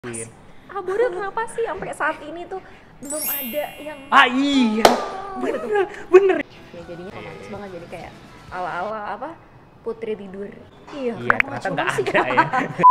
Boril kenapa sih sampai saat ini tuh belum ada yang iya bener ya jadinya romantis banget, jadi kayak ala-ala apa putri tidur. Iya ternyata nggak sih? ada ya.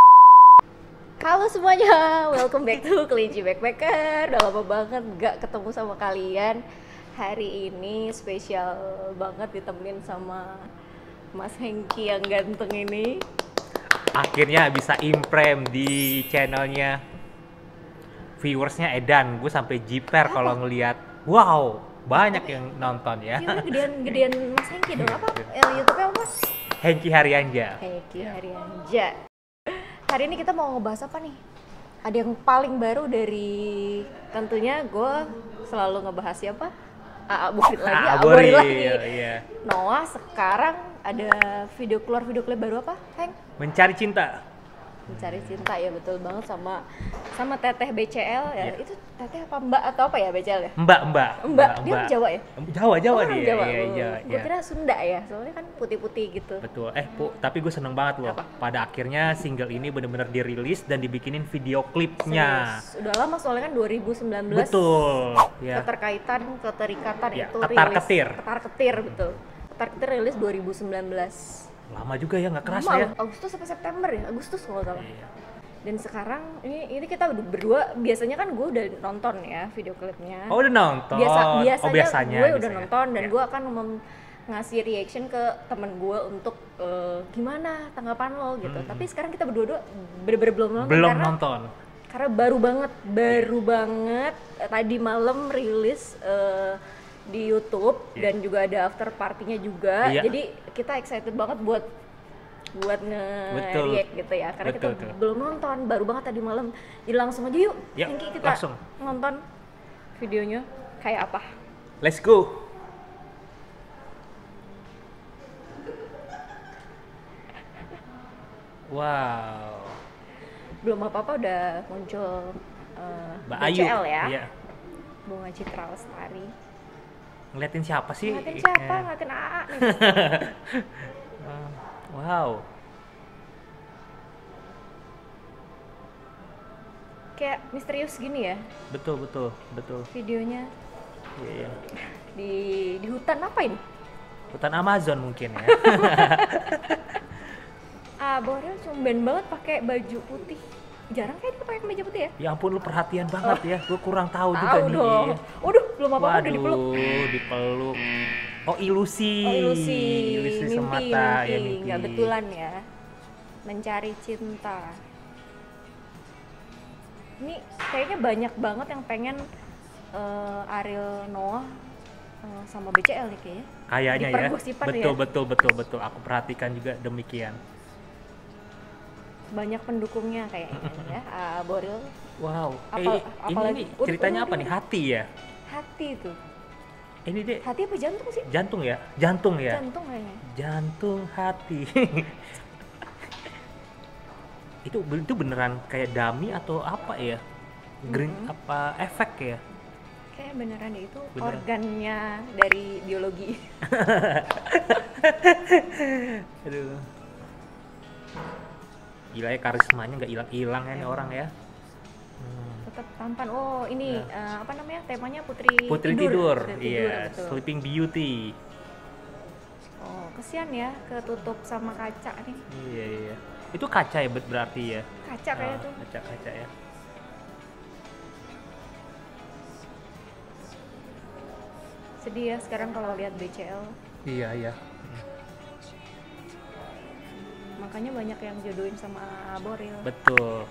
Halo semuanya, welcome back to Kelinci Backpacker. Udah lama banget gak ketemu sama kalian. Hari ini spesial banget ditemenin sama Mas Hengki yang ganteng ini. Akhirnya bisa imprem di channelnya viewersnya Edan. Gue sampai jiper kalau ngelihat, wow, banyak yang nonton ya. Iya, gedean Mas Hengki dong. Apa YouTube-nya apa? Hengki Haryanja. Hengki Haryanja. Hari ini kita mau ngebahas apa nih? Ada yang paling baru dari, tentunya gue selalu ngebahas siapa? Boril lagi, Boril lagi. Iya. Noah sekarang ada video klip baru apa, Heng? Mencari Cinta. Mencari Cinta, ya betul banget, sama Teteh BCL ya. Yeah. Itu Teteh apa Mbak atau apa ya BCL ya? Mbak. Dia orang Jawa ya? Jawa Oh, dia. Jawa. Iya. Gue kira Sunda ya, soalnya kan putih-putih gitu. Betul. Tapi gue seneng banget loh. Apa? Pada akhirnya single ini benar-benar dirilis dan dibikinin video klipnya. Serius. Udah lama soalnya kan 2019. Betul. Ya. Keterikatan Ya, itu ketar-ketir. Ketar-ketir, betul. Ketar-ketir rilis 2019. Lama juga ya, nggak kerasa Lama ya. loh, Agustus sampai September ya, Agustus kalau salah. Iya. Dan sekarang ini kita berdua, biasanya kan gue udah nonton ya video klipnya. Oh, udah nonton. Biasanya gue udah biasanya. nonton dan Ya. gue akan ngasih reaction ke temen gue untuk gimana tanggapan lo gitu. Tapi sekarang kita berdua bener-bener belum nonton. Belum nonton. Karena baru banget tadi malam rilis di YouTube dan juga ada after party-nya juga. Iya. Jadi kita excited banget buat nge-react gitu ya. Karena Betul. kita belum nonton, baru banget tadi malam. Jadi langsung aja yuk, Ya, Hengki, kita langsung nonton videonya kayak apa. Let's go. Wow. Belum apa-apa udah muncul Mbak Ayu BCL ya. Iya. Bunga Citra Lestari. Ngeliatin siapa sih? Ngeliatin siapa? Ngeliatin AA nih. Wow. Kayak misterius gini ya Betul. videonya. Iya. Di hutan apa ini? Hutan Amazon mungkin ya. Boril cumben banget pakai baju putih. Jarang kayak dia pakai kemeja putih ya? Ya ampun, lu perhatian banget ya. Gue kurang tahu juga Tahu nih. dong. Waduh, belum apa-apa udah Waduh, dipeluk. dipeluk. Oh, ilusi. Ilusi semata ya, mimpi. mimpi. Nggak betulan ya. Mencari cinta. Ini kayaknya banyak banget yang pengen Ariel Noah sama BCL nih kayaknya. Kayaknya ya. Dipergosipan Betul. Aku perhatikan juga demikian. Banyak pendukungnya kayaknya ya. Boril. Wow. Apalagi ini ceritanya apa nih? Hati ya? Hati tuh. Ini deh. Hati apa jantung sih? Jantung ya? Jantung Kayaknya. Jantung hati. itu beneran kayak dummy atau apa ya? Green apa efek ya? Kayak beneran deh, itu Beneran. organnya dari biologi. Aduh. Gila ya, karismanya nggak hilang-hilang ya nih orang ya. Tetap tampan. Oh, ini Ya. apa namanya? Temanya Putri Tidur. Putri tidur, Iya, betul. Sleeping Beauty. Oh, kesian ya ketutup sama kaca nih. Iya. Itu kaca ya berarti ya? Kaca kayaknya tuh. Kaca ya. Sedih ya sekarang kalau lihat BCL. Iya. Makanya banyak yang jodohin sama Boril. Betul.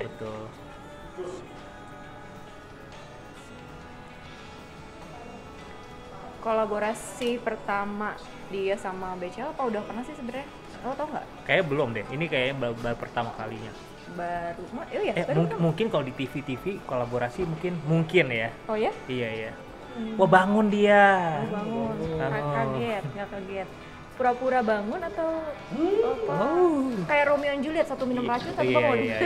Kolaborasi pertama dia sama BCL apa udah pernah sih sebenarnya? Lo tau nggak? Kayaknya belum deh. Ini kayaknya baru pertama kalinya. Baru. Baru kan? Mungkin kalau di TV kolaborasi mungkin ya. Oh ya? Iya. Wah, bangun dia. Bangun. Bangun. Nggak kaget. Pura-pura bangun atau apa? Oh. Kayak Romeo and Juliet, satu minum racun, satu bangun. Iya.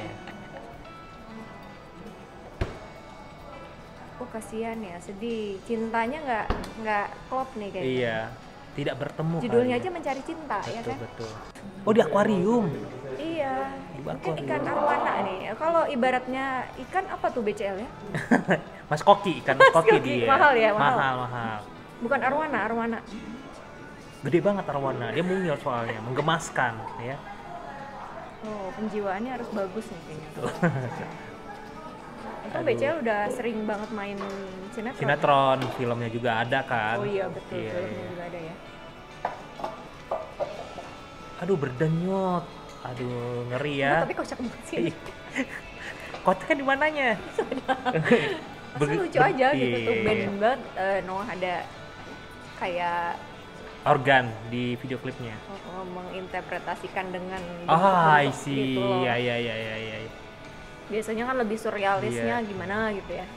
Oh, kasihan ya, sedih. Cintanya nggak klop nih kayaknya. Iya. Tidak bertemu. Judulnya kali aja Mencari Cinta, ya kan? Betul. Oh, di akuarium. Iya. Mungkin ikan arwana nih. Kalau ibaratnya ikan apa tuh BCL ya? Mas Koki, ikan Mas Koki dia. Mahal ya, mahal. Mahal. Bukan arwana. Gede banget arwana, dia mungil soalnya, menggemaskan ya. Oh, penjiwaannya harus bagus nih kayaknya. Itu BCL udah sering banget main sinetron. Sinetron, filmnya juga ada kan. Oh iya betul, Iya, filmnya iya. juga ada ya. Aduh berdenyut, aduh ngeri ya. Tapi kocak banget sih. Kocak kan di mananya? Masa lucu aja gitu tuh, iya. band banget. Noah ada kayak Organ di video klipnya. menginterpretasikan dengan I bentuk-bentuk see. gitu loh. Ya. Biasanya kan lebih surrealisnya Iya. gimana gitu ya.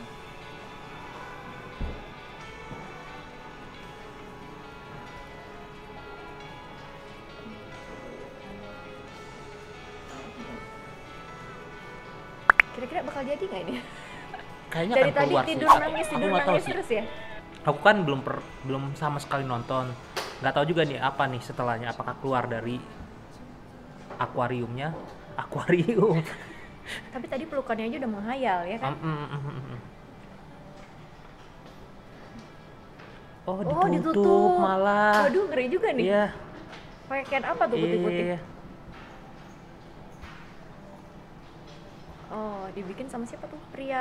Kira-kira bakal jadi nggak ini? Kayaknya Dari akan tadi keluar tidur sih. nangis Aku nggak tahu sih. terus ya? Aku kan belum sama sekali nonton. Nggak tahu juga nih apa nih setelahnya. Apakah keluar dari akuariumnya? Akuarium. Tapi tadi pelukannya aja udah menghayal ya kan? Oh, Oh, ditutup malah. Waduh, ngeri juga nih. Iya. Pakai can apa tuh putih-putih? Iya. Oh, dibikin sama siapa tuh? Pria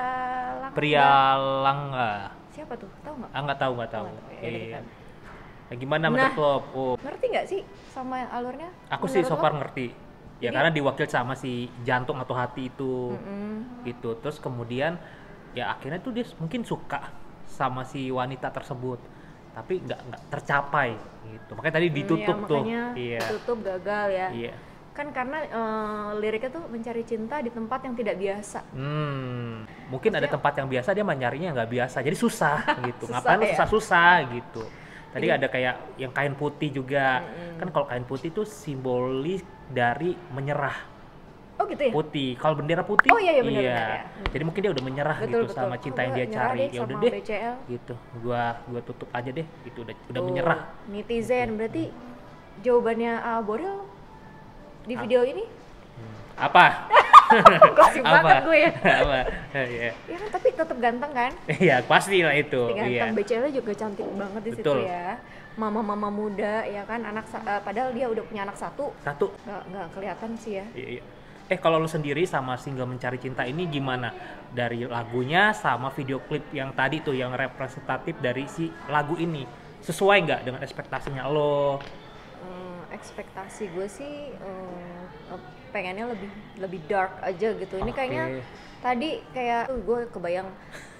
Langga. Siapa tuh? Tahu nggak? Nggak tahu. Oh, ya, Iya. kan. Nah, gimana Nah. menurut lo? Oh, Ngerti nggak sih sama alurnya? aku sih Menurut so lo? far ngerti. Ya Jadi- karena diwakil sama si jantung atau hati itu. Mm-mm. Gitu. Terus kemudian ya akhirnya tuh dia mungkin suka sama si wanita tersebut. Tapi nggak tercapai gitu. Makanya tadi ditutup Ya, tuh. makanya Iya. ditutup gagal ya. Iya. Kan karena liriknya tuh mencari cinta di tempat yang tidak biasa. Mungkin ada Maksudnya- tempat yang biasa dia nyarinya nggak biasa, jadi susah gitu. Susah Ngapain lu ya? susah-susah gitu. Tadi Jadi- ada kayak yang kain putih juga. Kan kalau kain putih itu simbolis dari menyerah. Oh gitu ya? Putih. Kalau bendera putih, Oh, iya, benar, benar, ya. Jadi mungkin dia udah menyerah Betul, gitu sama betul. cinta Oh, yang gua dia nyerah cari. deh Ya udah sama deh. BCL. Gitu. Gua tutup aja deh. Itu udah Oh, menyerah. Netizen berarti jawabannya Boril di video ini Apa? gosip banget gue ya. Apa? Iya. Ya kan tapi tetap ganteng kan? Iya, pasti lah itu. Ganteng. Iya. BCL juga cantik banget di situ Betul. ya. Mama-mama muda ya kan, padahal dia udah punya anak satu. Satu. Nggak kelihatan sih ya. Iya. Kalau lu sendiri sama single Mencari Cinta ini gimana? Dari lagunya sama video klip yang tadi tuh yang representatif dari si lagu ini. Sesuai nggak dengan ekspektasinya lo? Ekspektasi gue sih pengennya lebih dark aja gitu. Ini Oke. kayaknya tadi kayak gue kebayang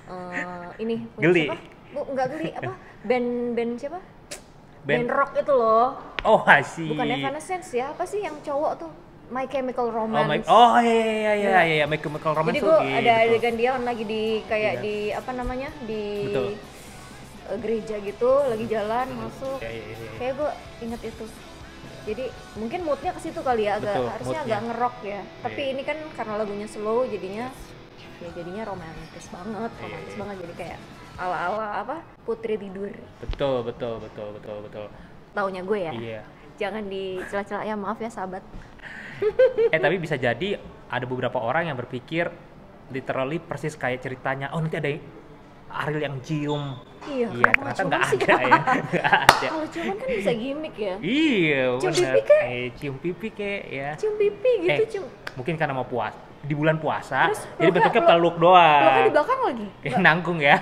ini punya Geli. siapa? Nggak geli apa? Band siapa? Band- Band rock itu loh. Oh, asik. Bukan Evanescence ya? Apa sih yang cowok tuh? My Chemical Oh, Romance. iya, My Chemical Romance Jadi tuh gue gitu. ada adegan dia lagi di kayak Iya. di apa namanya di Betul. gereja gitu, lagi jalan masuk. Iya. Kayak gue inget itu. Jadi mungkin moodnya ke situ kali ya, agak Betul, harusnya moodnya. agak ngerok ya. Tapi Iya. ini kan karena lagunya slow jadinya jadinya romantis banget, Iya. banget. Jadi kayak ala-ala apa? Putri tidur. Betul. Taunya gue ya. Iya. Jangan dicela-cela ya, maaf ya sahabat. Tapi bisa jadi ada beberapa orang yang berpikir literally persis kayak ceritanya. Oh, nanti ada Ariel yang cium. Iya, Iya, kalau ternyata ciuman nggak sih. ada ya. Nggak ada. Kalau ciuman kan bisa gimmick ya. Iya, Cium bener. pipi kek? Cium pipi kek ya. Cium pipi gitu, cium. Mungkin karena mau puas di bulan puasa, Terus jadi peluknya- bentuknya peluk- peluk Peluknya di doang. belakang lagi. Kayak nanggung ya.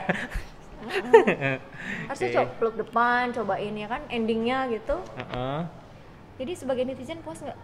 Harusnya Oke. coba peluk depan, cobain ya kan endingnya gitu. Heeh. Jadi sebagai netizen puas nggak?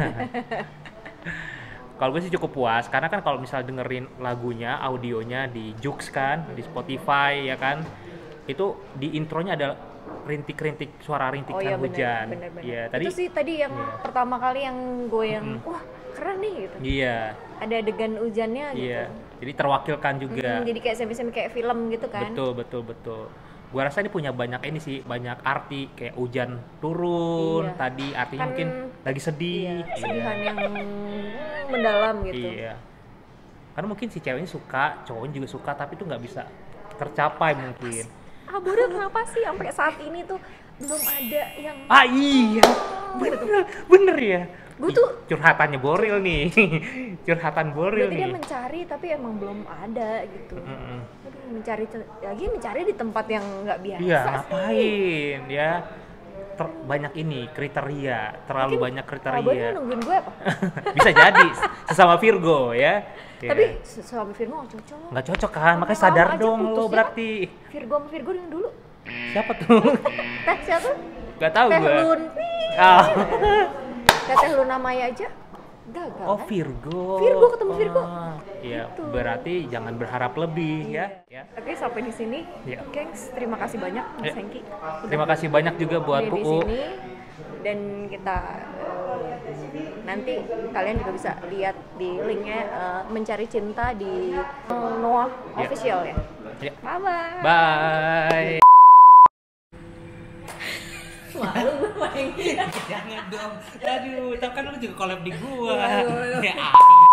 Kalau gue sih cukup puas, karena kan kalau misal dengerin lagunya, audionya di Joox kan, di Spotify ya kan, itu di intronya ada rintik-rintik suara rintikan Oh iya hujan. benar. Iya, tadi. Itu sih tadi yang Iya. pertama kali yang gue yang wah keren nih gitu. Iya, Ada adegan hujannya gitu. iya. Jadi terwakilkan juga. Jadi kayak semi-semi kayak film gitu kan. Betul. Gua rasa ini punya banyak ini sih, banyak arti kayak hujan turun Iya. tadi artinya Kan- mungkin lagi sedih. Iya, kesedihan yang mendalam gitu. Iya. Karena mungkin si ceweknya suka, cowoknya juga suka, tapi itu nggak bisa tercapai mungkin. Boril kenapa sih sampai saat ini tuh belum ada yang Iya, gitu. Bener ya. Gue tuh Curhatannya Boril nih. Curhatan Boril berarti nih. dia mencari tapi emang belum ada gitu. Mm-mm. Aduh, mencari di tempat yang nggak biasa Iya, sih. ngapain ya? Banyak ini kriteria, terlalu Mungkin banyak Abang kriteria. nungguin gue apa? Bisa jadi sesama Virgo ya. Ya. Tapi suami Virgo nggak cocok. Nggak cocok kan, Sampai makanya sadar lama aja dong lo putusnya. berarti. Virgo sama Virgo yang dulu. Siapa tuh? Teh siapa? Gak tahu Teh gue. Lun. Ah. Teh Luna Maya aja gagal. Oh kan? Virgo. Virgo ketemu Virgo. Iya, Gitu. berarti jangan berharap lebih ya. Ya. Oke, sampai di sini. Iya. Gengs, terima kasih banyak Mas Ya. Hengki. Terima kasih banyak juga buat Udah di Uu. sini dan kita nanti kalian juga bisa lihat di linknya Mencari Cinta di Noah Ya. Official ya. Ya. Bye bye. Bye. Malu gue main. Jangan dong. Aduh, tapi kan lu juga collab di gua. Waduh. Ya,